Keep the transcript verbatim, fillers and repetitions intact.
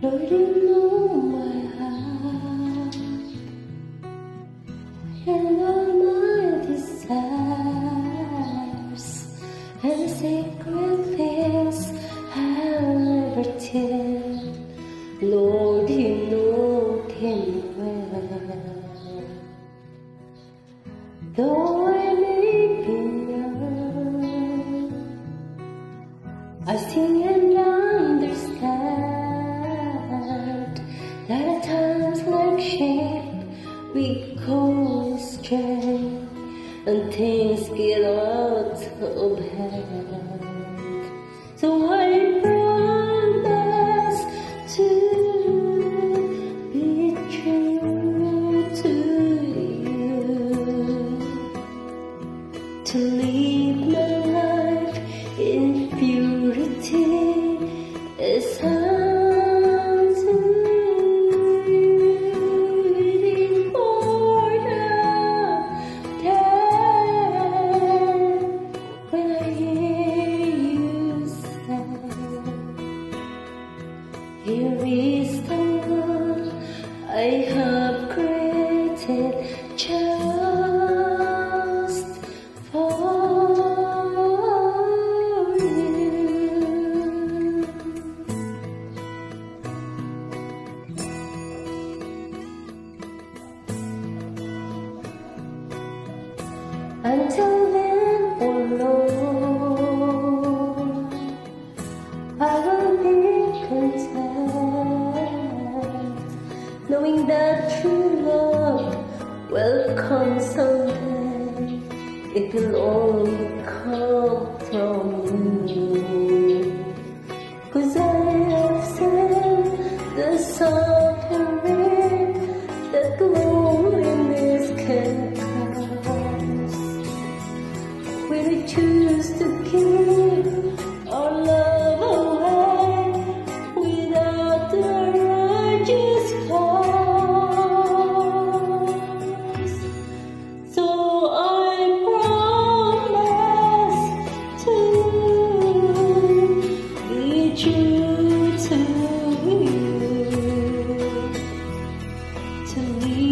Lord, you know my heart and all my desires and secret fears I'll never tell. Lord, you know them well. Though I may be young, I see and understand that at times like sheep we go astray and things get out of hand. So I promise to be true to you, to live my life in purity as unto you, waiting for the day when I hear you say, here is the one I have created just for you. Until then, oh Lord, I will be content, knowing that true love will come someday. It will only come from you. 'Cause I have seen the suffering that loneliness can cause. When we choose to give our love away without the righteous cause. So I promise to be true to you, to leave